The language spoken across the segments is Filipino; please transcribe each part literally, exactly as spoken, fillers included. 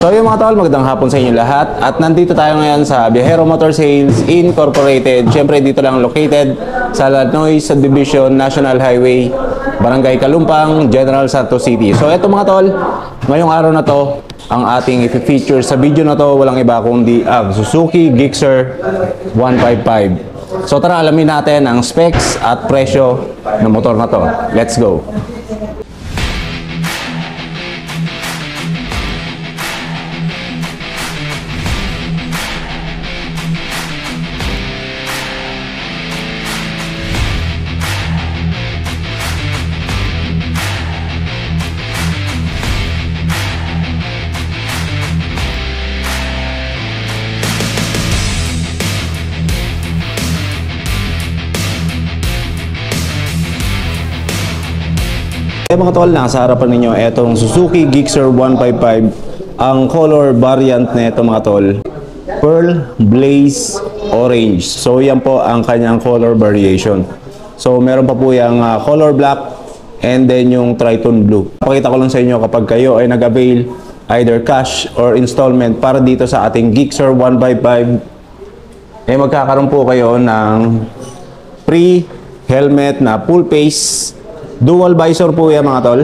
So yung mga tol, magandang hapon sa inyo lahat. At nandito tayo ngayon sa Viajero Motor Sales Incorporated. Siyempre dito lang located sa Lanoy Subdivision, National Highway, Barangay Kalumpang, General Santos City. So eto mga tol, ngayong araw na to, ang ating i-feature sa video na to, walang iba kundi ang Suzuki Gixxer one fifty-five. So tara, alamin natin ang specs at presyo ng motor na to. Let's go! Eh mga tol, nasa harapan ninyo etong Suzuki Gixxer one fifty-five. Ang color variant nito mga tol, Pearl Blaze Orange. So yan po ang kanyang color variation. So meron pa po yung uh, color black and then yung Triton Blue. Pakita ko lang sa inyo kapag kayo ay nag-avail either cash or installment para dito sa ating Gixxer one fifty-five, eh magkakaroon po kayo ng free helmet na full face. Dual visor po yan mga tol.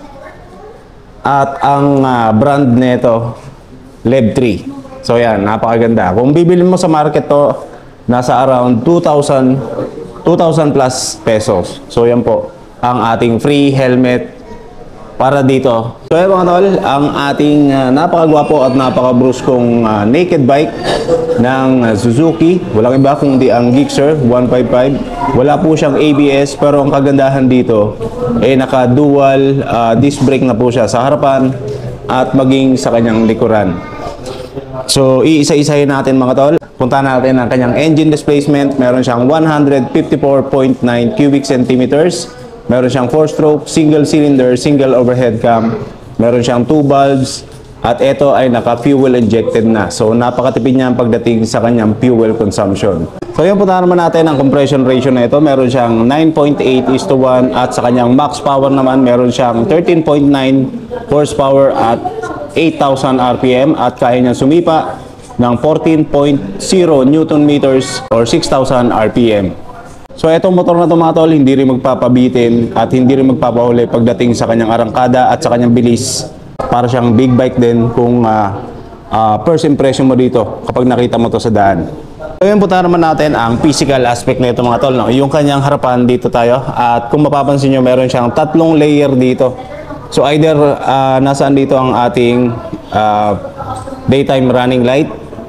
At ang uh, brand nito, L E V three. So yan, napakaganda. Kung bibili mo sa market to, nasa around two thousand plus pesos. So yan po, ang ating free helmet para dito. So yan mga tol, ang ating uh, napakagwapo at napakabruskong uh, naked bike ng uh, Suzuki. Walang iba kundi ang Gixxer one fifty-five. Wala po siyang A B S, pero ang kagandahan dito eh naka dual uh, disc brake na po siya sa harapan at maging sa kanyang likuran. So iisa-isahin natin mga tol. Puntahan natin ang kanyang engine displacement. Meron siyang one fifty-four point nine cubic centimeters. Meron siyang four stroke, single cylinder, single overhead cam. Meron siyang two valves. At ito ay naka-fuel injected na. So napakatipid niya pagdating sa kanyang fuel consumption. So yun, puntahan naman natin ang compression ratio na ito. Meron siyang nine point eight is to one. At sa kanyang max power naman, meron siyang thirteen point nine horsepower at eight thousand R P M. At kaya niya sumipa ng fourteen point zero newton meters or six thousand R P M. So itong motor na ito mga tol, hindi rin magpapabitin at hindi rin magpapahuli pagdating sa kanyang arangkada at sa kanyang bilis. Para siyang big bike din kung uh, uh, first impression mo dito kapag nakita mo to sa daan. So yun, punta naman natin ang physical aspect na ito mga tol, no? Yung kanyang harapan dito tayo. At kung mapapansin nyo, meron siyang tatlong layer dito. So either uh, nasaan dito ang ating uh, daytime running light.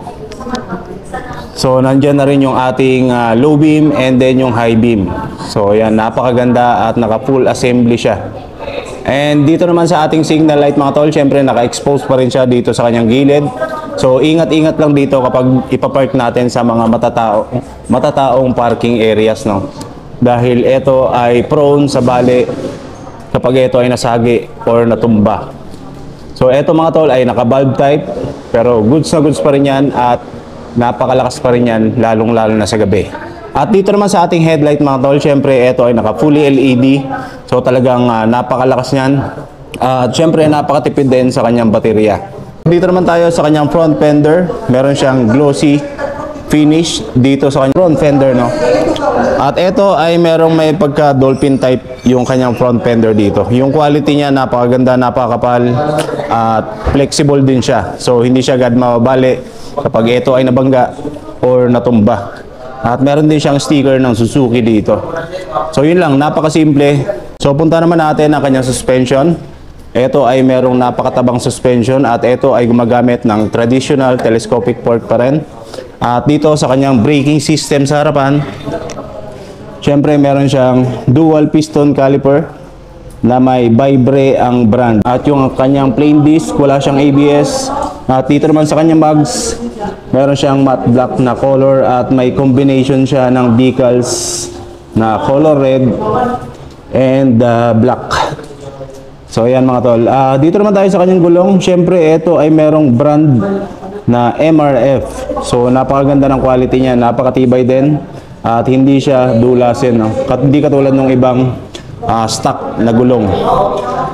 So nandyan na rin yung ating uh, low beam and then yung high beam. So yan, napakaganda at naka full assembly siya. And dito naman sa ating signal light mga tol, syempre naka-expose pa rin siya dito sa kanyang gilid. So ingat-ingat lang dito kapag ipapark natin sa mga matatao, matataong parking areas, no? Dahil ito ay prone sa bali kapag ito ay nasagi or natumba. So ito mga tol ay naka-valve type, pero goods na goods pa rin yan at napakalakas pa rin yan, lalong-lalo na sa gabi. At dito naman sa ating headlight mga tol, syempre ito ay naka fully L E D. So talagang uh, napakalakas niyan. At uh, syempre napakatipid din sa kanyang baterya. Dito naman tayo sa kanyang front fender. Meron siyang glossy finish dito sa kanyang front fender, no? At ito ay merong may pagka dolphin type yung kanyang front fender dito. Yung quality niya napakaganda, napakapal at flexible din siya. So hindi siya agad mababali kapag ito ay nabangga or natumba. At meron din siyang sticker ng Suzuki dito. So yun lang, napakasimple. So punta naman natin ang kanyang suspension. Ito ay merong napakatabang suspension at ito ay gumagamit ng traditional telescopic fork pa rin. At dito sa kanyang braking system sa harapan, syempre meron siyang dual piston caliper na may Vibre ang brand. At yung kanyang plain disc, wala siyang A B S. At dito naman sa kanyang mags, meron siyang matte black na color at may combination siya ng decals na color red and uh, black. So ayan mga tol. Uh, dito naman tayo sa kanyang gulong. Syempre ito ay merong brand na M R F. So napakaganda ng quality niya, napakatibay din at hindi siya dulasin, no? Kat hindi katulad ng ibang uh, stock na gulong.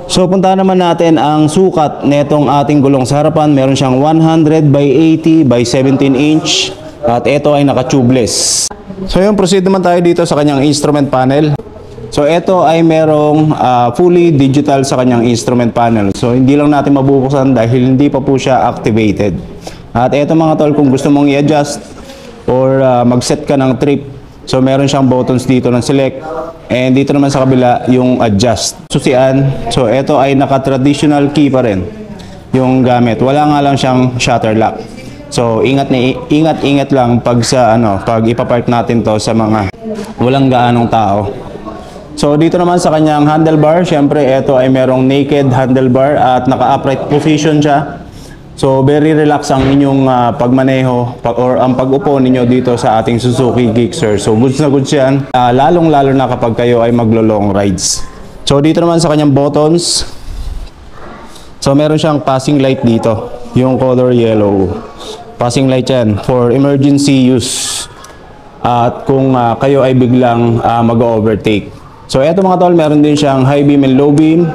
So puntahan naman natin ang sukat netong ating gulong sa harapan. Meron siyang one hundred by eighty by seventeen inch at ito ay naka-tubeless. So yun, proceed naman tayo dito sa kanyang instrument panel. So ito ay merong uh, fully digital sa kanyang instrument panel. So hindi lang natin mabubuksan dahil hindi pa po siya activated. At ito mga tol, kung gusto mong i-adjust or uh, mag-set ka ng trip, so meron siyang buttons dito ng select. And dito naman sa kabila yung adjust. Susian, so ito ay naka-traditional key pa rin yung gamit. Wala nga lang siyang shutter lock. So ingat ni ingat ingat lang pag sa ano, pag ipapark natin to sa mga walang gaanong tao. So dito naman sa kanyang handlebar, syempre ito ay merong naked handlebar at naka-upright position siya. So very relax ang inyong uh, pagmaneho pag, or ang pag-upo ninyo dito sa ating Suzuki Gixxer. So goods na goods yan, uh, lalong lalo na kapag kayo ay maglo-long rides. So dito naman sa kanyang buttons, so meron siyang passing light dito, yung color yellow. Passing light yan for emergency use at kung uh, kayo ay biglang uh, mag-overtake. So eto mga tol, meron din siyang high beam and low beam,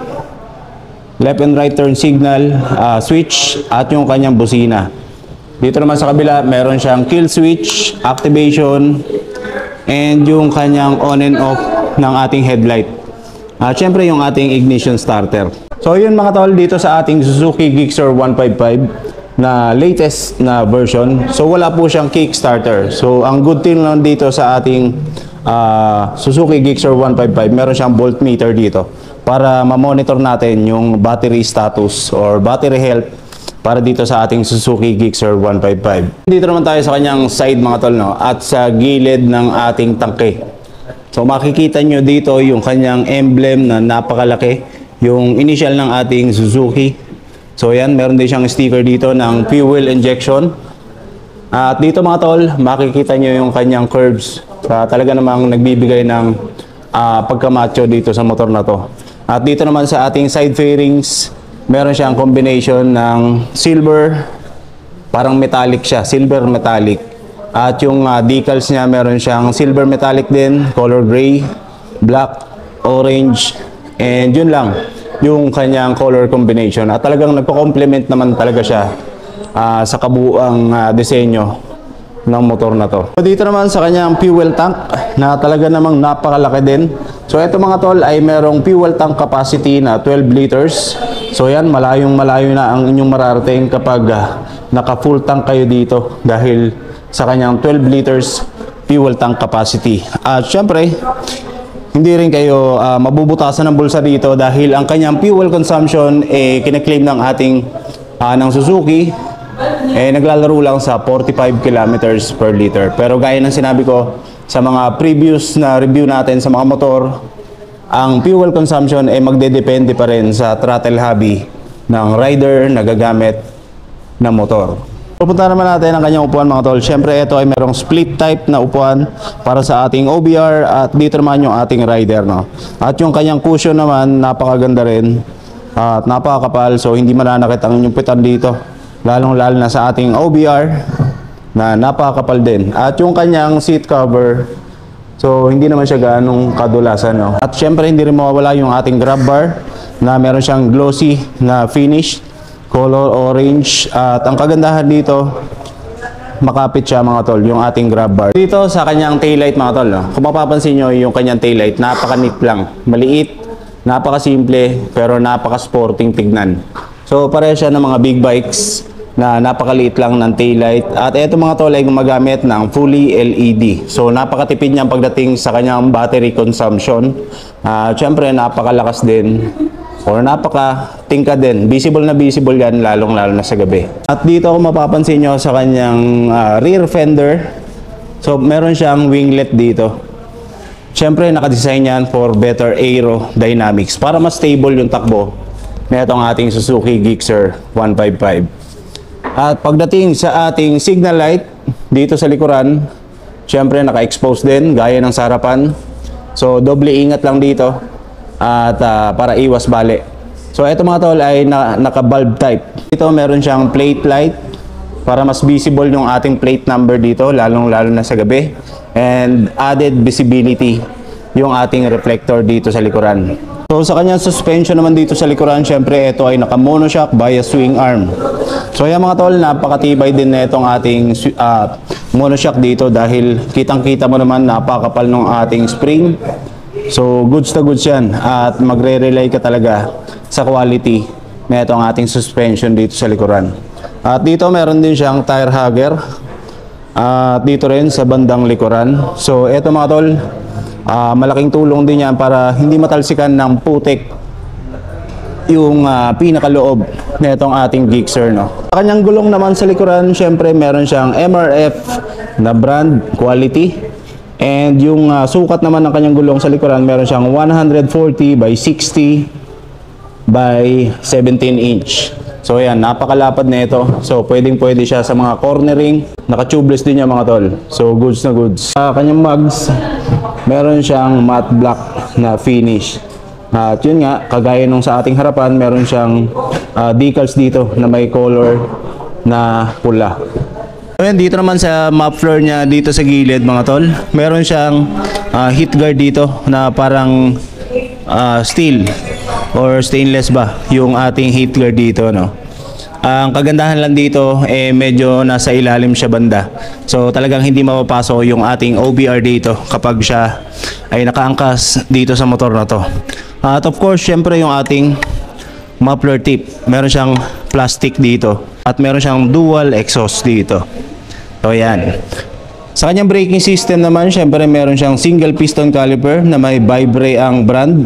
left and right turn signal, uh, switch, at yung kanyang busina. Dito naman sa kabila, meron siyang kill switch, activation, and yung kanyang on and off ng ating headlight. At uh, syempre yung ating ignition starter. So yun mga tol, dito sa ating Suzuki Gixxer one fifty-five na latest na version. So wala po siyang kickstarter. So ang good thing lang dito sa ating uh, Suzuki Gixxer one fifty-five, meron siyang voltmeter dito para ma-monitor natin yung battery status or battery health para dito sa ating Suzuki Gixxer one fifty-five. Dito naman tayo sa kanyang side mga tol, no? At sa gilid ng ating tangke. So makikita nyo dito yung kanyang emblem na napakalaki, yung initial ng ating Suzuki. So yan, meron din siyang sticker dito ng fuel injection. At dito mga tol, makikita nyo yung kanyang curves. Uh, talaga namang nagbibigay ng uh, pagkamacho dito sa motor na to. At dito naman sa ating side fairings, meron siyang combination ng silver, parang metallic siya, silver metallic. At yung uh, decals niya, meron siyang silver metallic din, color gray, black, orange, and yun lang yung kanyang color combination. At talagang nagpo-complement naman talaga siya uh, sa kabuuang uh, disenyo ng motor na to. So dito naman sa kanyang fuel tank na talaga namang napakalaki din. So ito mga tol ay merong fuel tank capacity na twelve liters. So yan, malayong malayo na ang inyong mararating kapag uh, naka full tank kayo dito dahil sa kanyang twelve liters fuel tank capacity. At syempre, hindi rin kayo uh, mabubutasan ng bulsa dito dahil ang kanyang fuel consumption eh kine-claim ng ating uh, ng Suzuki eh naglalaro lang sa forty-five kilometers per liter. Pero gaya ng sinabi ko sa mga previous na review natin sa mga motor, ang fuel consumption ay eh magdedepende pa rin sa throttle hobby ng rider na gagamit ng motor. Pupunta naman natin ang kanyang upuan mga tol. Siyempre ito ay merong split type na upuan para sa ating O B R at dito naman yung ating rider, no? At yung kanyang cushion naman napakaganda rin at napakakapal, so hindi mananakit ang inyong pitan dito, lalong lalo na sa ating O B R na napakakapal din. At yung kanyang seat cover, so hindi naman siya ganong kadulasan, no? At syempre hindi rin mawawala yung ating grab bar na meron siyang glossy na finish, color orange. At ang kagandahan dito, makapit siya mga tol, yung ating grab bar. Dito sa kanyang taillight mga tol, no? Kung mapapansin nyo yung kanyang taillight, napaka-neat lang, maliit, napaka-simple, pero napaka-sporting tignan. So pareho siya ng mga big bikes na napakaliit lang ng taillight. At eto mga tol ay gumagamit ng fully L E D. So napakatipid niya pagdating sa kanyang battery consumption. Uh, Siyempre napakalakas din or napaka-tingkad din. Visible na visible yan lalong lalo na sa gabi. At dito kung mapapansin nyo sa kanyang uh, rear fender, so meron siyang winglet dito. Siyempre nakadesign yan for better aerodynamics para mas stable yung takbo na itong ating Suzuki Gixxer one fifty-five. At pagdating sa ating signal light dito sa likuran, siyempre naka-expose din gaya ng sa harapan. So doble ingat lang dito at uh, para iwas bali. So ito mga tol ay na, naka-bulb type. Dito meron siyang plate light para mas visible yung ating plate number dito, lalong lalo na sa gabi. And added visibility yung ating reflector dito sa likuran. So sa kanyang suspension naman dito sa likuran, syempre ito ay naka monoshock via swing arm. So ayan mga tol, napakatibay din na itong ating uh, monoshock dito dahil kitang-kita mo naman napakapal ng ating spring. So goods na goods yan at magre-rely ka talaga sa quality na itong ating suspension dito sa likuran. At dito meron din siyang tire hugger at dito rin sa bandang likuran. So eto mga tol, Uh, malaking tulong din yan para hindi matalsikan ng putik yung uh, pinakaloob na itong ating Gixxer, no? Sa kanyang gulong naman sa likuran, syempre meron siyang M R F na brand quality, and yung uh, sukat naman ng kanyang gulong sa likuran meron siyang one forty by sixty by seventeen inch. So ayan, napakalapad na ito. So pwedeng pwede siya sa mga cornering. Naka-tubeless din yan mga tol. So goods na goods. Sa kanyang mugs, meron siyang matte black na finish. At yun nga, kagaya nung sa ating harapan, meron siyang uh, decals dito na may color na pula. Ayan, dito naman sa muffler niya dito sa gilid mga tol, meron siyang uh, heat guard dito na parang uh, steel or stainless ba yung ating heat guard dito, no? Ang kagandahan lang dito eh medyo nasa ilalim siya banda. So talagang hindi mapapasok yung ating O B R dito kapag siya ay nakaangkas dito sa motor na to. At of course, syempre yung ating muffler tip, meron siyang plastic dito at meron siyang dual exhaust dito. So yan. Sa kanyang braking system naman, syempre meron siyang single piston caliper na may Vibre ang brand.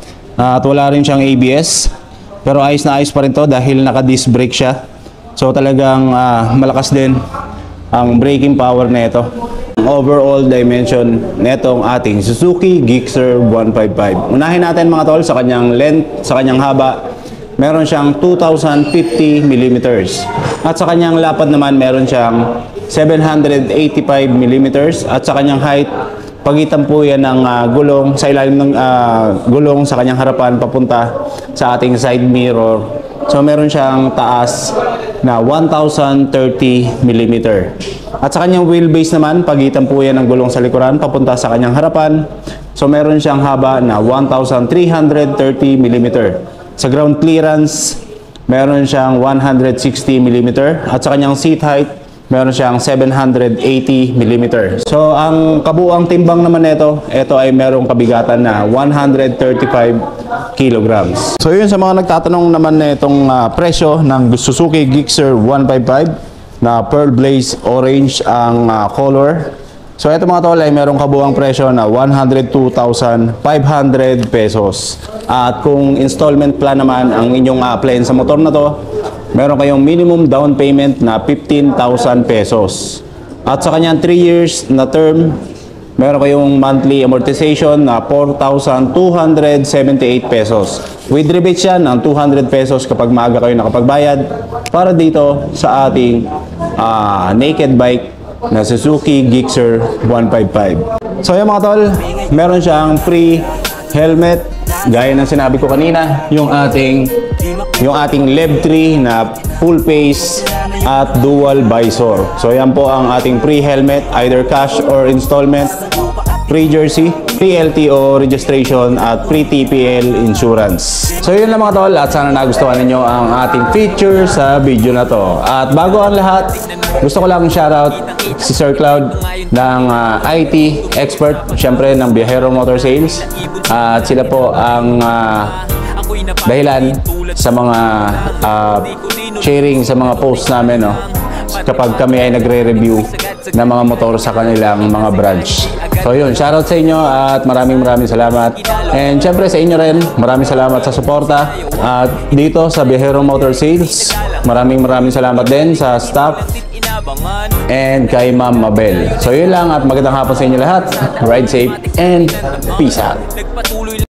At wala rin siyang A B S. Pero ayos na ayos pa rin to dahil naka-disc brake siya. So talagang uh, malakas din ang braking power na ito. Overall dimension netong ating Suzuki Gixxer one fifty-five. Unahin natin mga tol sa kanyang length, sa kanyang haba. Meron siyang two thousand fifty millimeters. At sa kanyang lapad naman meron siyang seven hundred eighty-five millimeters. At sa kanyang height, pagitan po yan ng uh, gulong, sa ilalim ng uh, gulong sa kanyang harapan papunta sa ating side mirror. So meron siyang taas na one thousand thirty millimeter. At sa kanyang wheelbase naman, pagitan po yan ng gulong sa likuran papunta sa kanyang harapan. So meron siyang haba na one thousand three hundred thirty millimeter. Sa ground clearance, meron siyang one hundred sixty millimeter. At sa kanyang seat height, meron siyang seven hundred eighty millimeter. So ang kabuuang timbang naman nito, ito ay merong kabigatan na one hundred thirty-five kilograms. So yun, sa mga nagtatanong naman na itong uh, presyo ng Suzuki Gixxer one fifty-five na Pearl Blaze Orange ang uh, color. So ito mga tol ay merong kabuuang presyo na one hundred two thousand five hundred pesos. At kung installment plan naman ang inyong a-applyin sa motor na to, meron kayong minimum down payment na fifteen thousand pesos. At sa kanyang three years na term, meron kayong monthly amortization na four thousand two hundred seventy-eight pesos. With rebate yan ng two hundred pesos kapag maaga kayo nakapagbayad para dito sa ating uh, naked bike na Suzuki Gixxer one fifty-five. So yan mga tol, meron siyang free helmet. Gaya ng sinabi ko kanina, yung ating yung ating L E V three na full face at dual visor. So yan po ang ating free helmet, either cash or installment, free jersey, free L T O registration at free T P L insurance. So yun lang mga tol, at sana nagustuhan ninyo ang ating feature sa video na to. At bago ang lahat, gusto ko lang shoutout si Sir Cloud ng uh, I T expert, syempre ng Viajero Motor Sales. At uh, sila po ang uh, dahilan sa mga uh, sharing sa mga posts namin, no? Kapag kami ay nagre-review ng mga motor sa kanilang mga branch. So yun, shoutout sa inyo at maraming maraming salamat. And syempre sa inyo rin, maraming salamat sa suporta. At dito sa Viajero Motor Sales, maraming maraming salamat din sa staff and kay Ma'am Mabel. So yun lang, at magandang hapon sa inyo lahat. Ride safe and peace out.